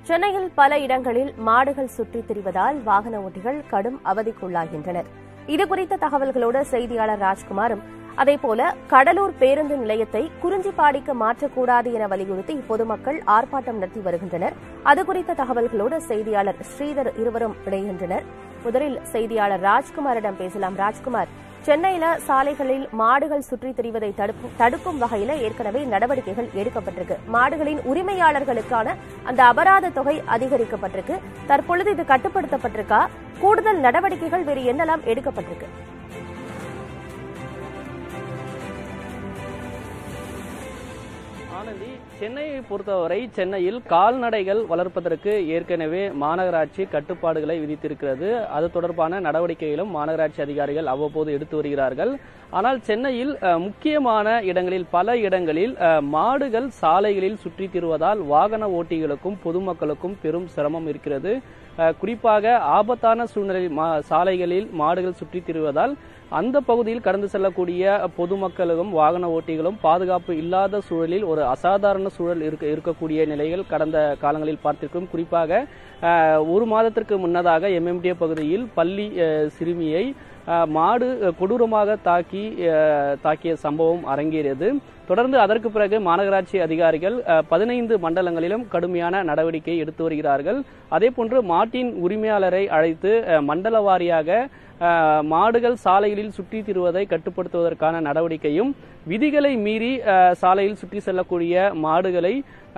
சென்னையில் பல இடங்களில் மாடுகள் சுற்றித் திரிவதால் வாகன ஓட்டிகள் கடும் அவதிக்குள்ளாகின்றனர். இதுகுறித்த தகவல்களோடு செய்தியாளர் ராஜ்குமாரும், அதேபோல கடலூர் பேருந்து நிலையத்தை குறிஞ்சிப்பாடிக்கு மாற்றக்கூடாது என வலியுறுத்தி பொதுமக்கள் ஆர்ப்பாட்டம் நடத்தி வருகின்றனர். அதுகுறித்த தகவல்களோடு செய்தியாளர் ஸ்ரீதர் இருவரும் இணைகின்றனர். முதலில் செய்தியாளர் ராஜ்குமாரிடம் பேசலாம். ராஜ்குமார், சென்னையில சாலைகளில் மாடுகள் சுற்றித் திரிவதை தடுக்கும் வகையில ஏற்கனவே நடவடிக்கைகள் எடுக்கப்பட்டிருக்கு. மாடுகளின் உரிமையாளர்களுக்கான அந்த அபராத தொகை அதிகரிக்கப்பட்டிருக்கு. தற்பொழுது இது கட்டுப்படுத்தப்பட்டிருக்கா? கூடுதல் நடவடிக்கைகள் வேறு என்னெல்லாம் எடுக்கப்பட்டிருக்கு? ஆனந்தி, சென்னையை பொறுத்தவரை சென்னையில் கால்நடைகள் வளர்ப்பதற்கு ஏற்கனவே மாநகராட்சி கட்டுப்பாடுகளை விதித்திருக்கிறது. அது தொடர்பான நடவடிக்கைகளும் மாநகராட்சி அதிகாரிகள் அவ்வப்போது எடுத்து வருகிறார்கள். ஆனால் சென்னையில் முக்கியமான இடங்களில் பல இடங்களில் மாடுகள் சாலைகளில் சுற்றித் திரிவதால் வாகன ஓட்டிகளுக்கும் பொதுமக்களுக்கும் பெரும் சிரமம் இருக்கிறது. குறிப்பாக ஆபத்தான சூழ்நிலையில் சாலைகளில் மாடுகள் சுற்றித் திரிவதால் அந்த பகுதியில் கடந்து செல்லக்கூடிய பொதுமக்களும் வாகன ஓட்டிகளும் பாதுகாப்பு இல்லாத சூழலில் ஒரு அசாதாரண சூழல் இருக்கக்கூடிய நிலைகள் கடந்த காலங்களில் பார்த்திருக்கும். குறிப்பாக ஒரு மாதத்திற்கு முன்னதாக MMDA பகுதியில் பள்ளி சிறுமியை மாடு கொடூரமாக தாக்கிய சம்பவம் அரங்கேறியது. தொடர்ந்து அதற்கு பிறகு மாநகராட்சி அதிகாரிகள் 15 மண்டலங்களிலும் கடுமையான நடவடிக்கை எடுத்து வருகிறார்கள். அதேபோன்று மாட்டின் உரிமையாளரை அழைத்து மண்டல வாரியாக மாடுகள் சாலைகளில் சுற்றி திரிவதை கட்டுப்படுத்துவதற்கான நடவடிக்கையும், விதிகளை மீறி சாலையில் சுற்றி செல்லக்கூடிய மாடுகளை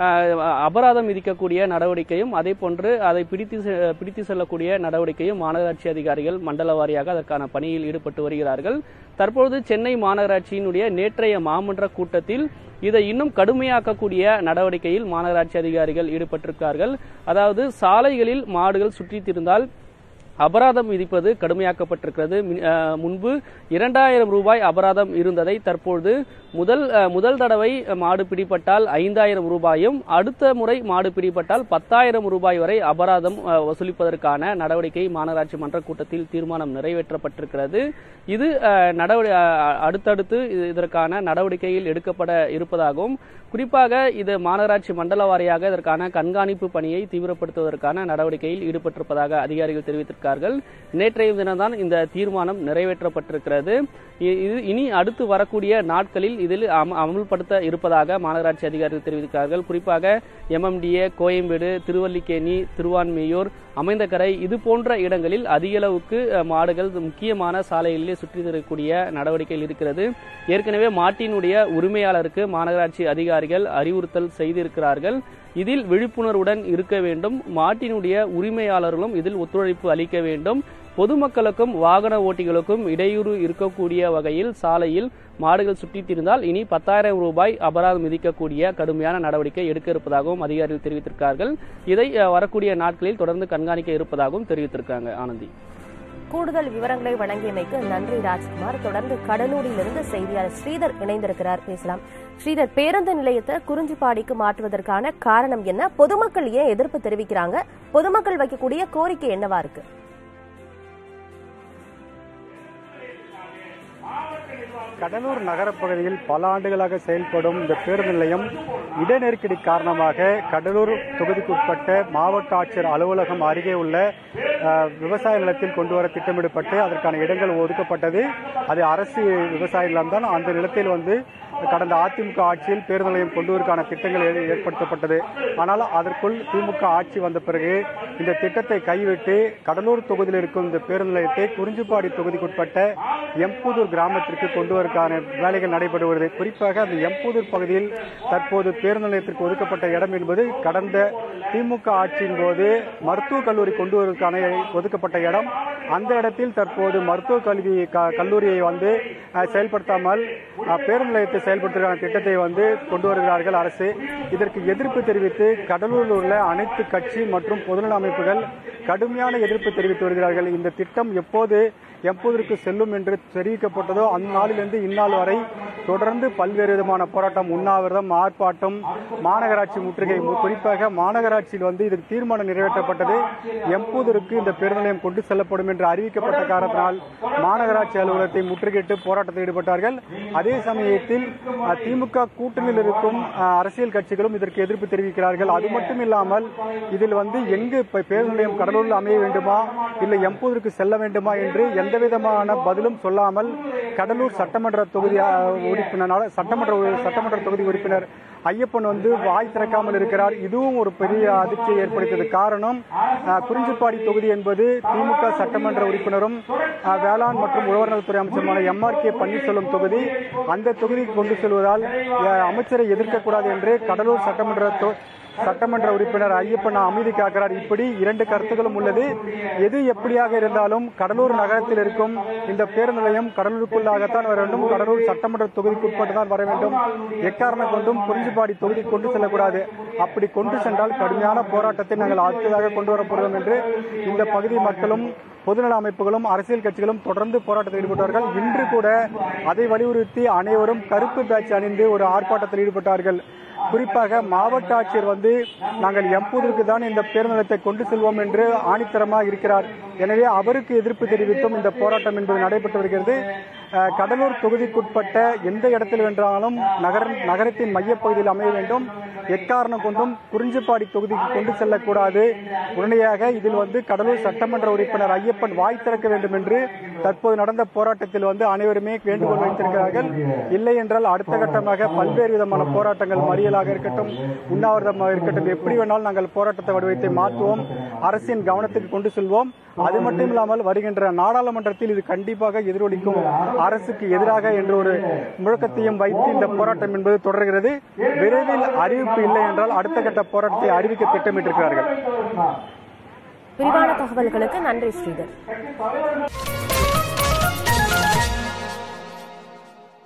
அபராதம் விதிக்கக்கூடிய நடவடிக்கையும், அதே போன்று அதை பிடித்து செல்லக்கூடிய நடவடிக்கையும் மாநகராட்சி அதிகாரிகள் மண்டல வாரியாக அதற்கான பணியில் ஈடுபட்டு வருகிறார்கள். தற்பொழுது சென்னை மாநகராட்சியினுடைய நேற்றைய மாமன்ற கூட்டத்தில் இதை இன்னும் கடுமையாக்கக்கூடிய நடவடிக்கையில் மாநகராட்சி அதிகாரிகள் ஈடுபட்டிருக்கிறார்கள். அதாவது சாலைகளில் மாடுகள் சுற்றித் திரிந்தால் அபராதம் விதிப்பது கடுமையாக்கப்பட்டிருக்கிறது. முன்பு 2000 ரூபாய் அபராதம் இருந்ததை தற்பொழுது முதல் தடவை மாடு பிடிபட்டால் 5000 ரூபாயும், அடுத்த முறை மாடு பிடிபட்டால் 10000 ரூபாய் வரை அபராதம் வசூலிப்பதற்கான நடவடிக்கை மாநகராட்சி மன்ற கூட்டத்தில் தீர்மானம் நிறைவேற்றப்பட்டிருக்கிறது. இது அடுத்தடுத்து இதற்கான நடவடிக்கையில் எடுக்கப்பட இருப்பதாகவும், குறிப்பாக இது மாநகராட்சி மண்டல வாரியாக இதற்கான கண்காணிப்பு பணியை தீவிரப்படுத்துவதற்கான நடவடிக்கையில் ஈடுபட்டிருப்பதாக அதிகாரிகள் தெரிவித்திருக்கிறார்கள். நேற்றைய தினம்தான் இந்த தீர்மானம் நிறைவேற்றப்பட்டிருக்கிறது. இனி அடுத்து வரக்கூடிய நாட்களில் இதில் அமல்படுத்த இருப்பதாக மாநகராட்சி அதிகாரிகள் தெரிவித்திருக்கிறார்கள். குறிப்பாக MMDA, கோயம்பேடு, திருவல்லிக்கேணி, திருவான்மியூர், அமைந்தகரை இது போன்ற இடங்களில் அதிக அளவுக்கு மாடுகள் முக்கியமான சாலைகளிலே சுற்றி தரக்கூடிய நடவடிக்கைகள் இருக்கிறது. ஏற்கனவே மாட்டினுடைய உரிமையாளருக்கு மாநகராட்சி அதிகாரிகள் அறிவுறுத்தல் செய்திருக்கிறார்கள். இதில் விழிப்புணர்வுடன் இருக்க வேண்டும். மாட்டினுடைய உரிமையாளர்களும் இதில் ஒத்துழைப்பு அளிக்க வேண்டும். பொதுமக்களுக்கும் வாகன ஓட்டிகளுக்கும் இடையூறு இருக்கக்கூடிய வகையில் சாலையில் மாடுகள் சுற்றித் திரிந்தால் இனி 10000 ரூபாய் அபராதம் விதிக்கக்கூடிய கடுமையான நடவடிக்கை எடுக்க இருப்பதாகவும் அதிகாரிகள் தெரிவித்திருக்கிறார்கள். இதை வரக்கூடிய நாட்களில் தொடர்ந்து கண்காணிக்க இருப்பதாகவும் தெரிவித்திருக்காங்க. ஆனந்தி, கூடுதல் விவரங்களை வழங்கியமைக்கு நன்றி ராஜ்குமார். தொடர்ந்து கடலூரிலிருந்து செய்தியாளர் ஸ்ரீதர் இணைந்திருக்கிறார், பேசலாம். ஸ்ரீதர், பேருந்து நிலையத்தை குறிஞ்சிப்பாடிக்கு மாற்றுவதற்கான காரணம் என்ன? பொதுமக்கள் ஏன் எதிர்ப்பு தெரிவிக்கிறாங்க? பொதுமக்கள் வைக்கக்கூடிய கோரிக்கை என்னவா இருக்கு? கடலூர் நகரப்பகுதியில் பல ஆண்டுகளாக செயல்படும் இந்த பேருந்து நிலையம் இட நெருக்கடி காரணமாக கடலூர் தொகுதிக்குட்பட்ட மாவட்ட ஆட்சியர் அலுவலகம் அருகே உள்ள விவசாய நிலத்தில் கொண்டு வர திட்டமிடப்பட்டு அதற்கான இடங்கள் ஒதுக்கப்பட்டது. அது அரசு விவசாய நிலம்தான். அந்த நிலத்தில் கடந்த அதிமுக ஆட்சியில் பேருந்து நிலையம் கொண்டு வருவதற்கான திட்டங்கள் ஏற்படுத்தப்பட்டது. ஆனால் அதற்குள் திமுக ஆட்சி வந்த பிறகு இந்த திட்டத்தை கைவிட்டு கடலூர் தொகுதியில் இருக்கும் இந்த பேருந்து நிலையத்தை குறிஞ்சிப்பாடி தொகுதிக்குட்பட்ட எம்புதூர் கிராமத்திற்கு கொண்டு வருவதற்கான வேலைகள் நடைபெறுகிறது. குறிப்பாக அந்த எம்புதூர் பகுதியில் தற்போது பேருந்து நிலையத்திற்கு ஒதுக்கப்பட்ட இடம் என்பது கடந்த திமுக ஆட்சியின் போது மருத்துவக் கல்லூரி கொண்டு வருவதற்கான ஒதுக்கப்பட்ட இடம். அந்த இடத்தில் தற்போது மருத்துவக் கல்லூரியை செயல்படுத்தாமல் பேருந்து நிலையத்தை செயல்படுத்துவதற்கான திட்டத்தை கொண்டு வருகிறார்கள் அரசு. இதற்கு எதிர்ப்பு தெரிவித்து கடலூரில் உள்ள அனைத்து கட்சி மற்றும் பொதுநல அமைப்புகள் கடுமையான எதிர்ப்பு தெரிவித்து வருகிறார்கள். இந்த திட்டம் எப்போதற்கு செல்லும் என்று தெரிவிக்கப்பட்டதோ அந்நாளிலிருந்து இந்நாள் வரை தொடர்ந்து பல்வேறு விதமான போராட்டம், உண்ணாவிரதம், ஆர்ப்பாட்டம், மாநகராட்சி முற்றுகை. குறிப்பாக மாநகராட்சியில் இதுக்கு தீர்மானம் நிறைவேற்றப்பட்டது. எப்போதற்கு இந்த பேருந்து நிலையம் கொண்டு செல்லப்படும் என்று அறிவிக்கப்பட்ட காரணத்தினால் மாநகராட்சி அலுவலகத்தை முற்றுகையிட்டு போராட்டத்தில் ஈடுபட்டார்கள். அதே சமயத்தில் திமுக கூட்டணியில் இருக்கும் அரசியல் கட்சிகளும் இதற்கு எதிர்ப்பு தெரிவிக்கிறார்கள். அது மட்டும் இல்லாமல் இதில் எங்கு பேருந்து நிலையம் கடலூரில் அமைய வேண்டுமா இல்லை எப்போதற்கு செல்ல வேண்டுமா என்று எந்தவிதமான பதிலும் சொல்லாமல் கடலூர் சட்டமன்ற தொகுதி உறுப்பினர் ஐயப்பன் வாய் திறக்காமல் இருக்கிறார். இதுவும் ஒரு பெரிய அதிர்ச்சியை ஏற்படுத்தியது. காரணம், குறிஞ்சிப்பாடி தொகுதி என்பது திமுக சட்டமன்ற உறுப்பினரும் வேளாண் மற்றும் உழவர்நலத்துறை அமைச்சருமான MRK பன்னீர்செல்வம் தொகுதி. அந்த தொகுதிக்கு கொண்டு செல்வதால் அமைச்சரை எதிர்க்கக்கூடாது என்று கடலூர் சட்டமன்ற உறுப்பினர் ஐயப்பன் அமைதி காக்கிறார். இப்படி இரண்டு கருத்துக்களும் உள்ளது. எது எப்படியாக இருந்தாலும் கடலூர் நகரத்தில் இருக்கும் இந்த பேருந்து நிலையம் கடலூருக்குள்ளாகத்தான் வர வேண்டும். கடலூர் சட்டமன்ற தொகுதிக்கு உட்பட்டு தான் வர வேண்டும். எக்காரணம் கொண்டும் குறிஞ்சிப்பாடி தொகுதி கொண்டு செல்லக்கூடாது. அப்படி கொண்டு சென்றால் கடுமையான போராட்டத்தை நாங்கள் அடுத்ததாக கொண்டு வரப்போகிறோம் என்று இந்த பகுதி மக்களும் பொதுநல அமைப்புகளும் அரசியல் கட்சிகளும் தொடர்ந்து போராட்டத்தில் ஈடுபட்டார்கள். இன்று கூட அதை வலியுறுத்தி அனைவரும் கருப்பு பேட்ச் அணிந்து ஒரு ஆர்ப்பாட்டத்தில் ஈடுபட்டார்கள். குறிப்பாக மாவட்ட ஆட்சியர் நாங்கள் எப்போதற்கு தான் இந்த பேருந்து நிலையத்தை கொண்டு செல்வோம் என்று ஆணித்தரமாக இருக்கிறார். எனவே அவருக்கு எதிர்ப்பு தெரிவித்தும் இந்த போராட்டம் என்பது நடைபெற்று வருகிறது. கடலூர் தொகுதிக்குட்பட்ட எந்த இடத்தில் வென்றாலும் நகரத்தின் மையப்பகுதியில் அமைய வேண்டும். எக்காரணம் கொண்டும் குறிஞ்சிப்பாடி தொகுதிக்கு கொண்டு செல்லக்கூடாது. உடனடியாக இதில் கடலூர் சட்டமன்ற உறுப்பினர் ஐயப்பன் வாய் திறக்க வேண்டும் என்று தற்போது நடந்த போராட்டத்தில் அனைவருமே வேண்டுகோள் வைத்திருக்கிறார்கள். இல்லை என்றால் அடுத்த கட்டமாக பல்வேறு விதமான போராட்டங்கள், மறியலாக இருக்கட்டும், உண்ணாவிரதமாக இருக்கட்டும், எப்படி வேணாலும் நாங்கள் போராட்டத்தை வடிவத்தை மாற்றுவோம், அரசின் கவனத்துக்கு கொண்டு செல்வோம். அது மட்டும் இல்லாமல் வருகின்ற நாடாளுமன்றத்தில் இது கண்டிப்பாக எதிரொலிக்கும், அரசுக்கு எதிராக என்ற ஒரு முழக்கத்தையும் வைத்து இந்த போராட்டம் என்பது தொடர்கிறது. விரைவில் அறிவிப்பு இல்லை என்றால் அடுத்த கட்ட போராட்டத்தை அறிவிக்க திட்டமிட்டிருக்கிறார்கள். விரிவான தகவல்களுக்கு நன்றி ஸ்ரீதர்.